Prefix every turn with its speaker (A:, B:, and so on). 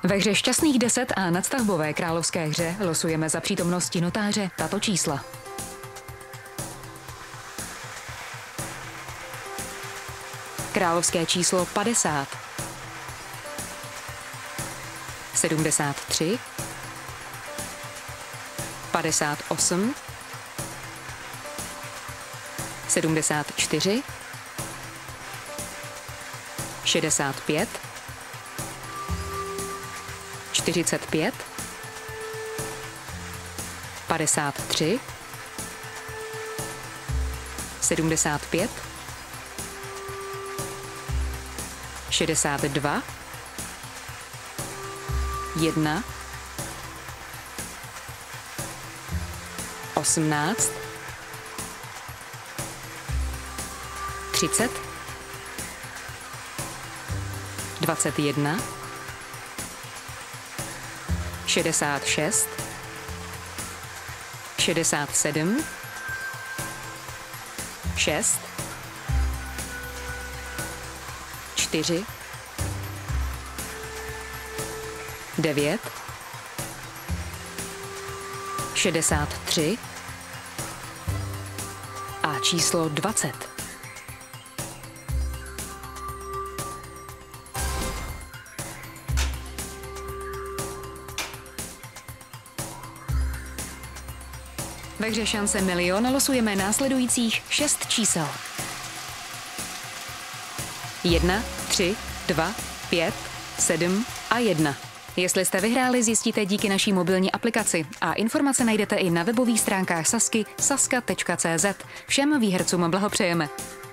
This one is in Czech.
A: Ve hře Šťastných 10 a nadstavbové královské hře losujeme za přítomnosti notáře tato čísla. Královské číslo 50, 73, 58, 74, 65, 45, 53, 75, 62, 1, 18, 30, 21, 66, 67, 6, 4, 9, 63 a číslo 20. Ve hře Šance milion losujeme následujících 6 čísel. 1, 3, 2, 5, 7 a 1. Jestli jste vyhráli, zjistíte díky naší mobilní aplikaci a informace najdete i na webových stránkách Sazky saska.cz. Všem výhercům blahopřejeme.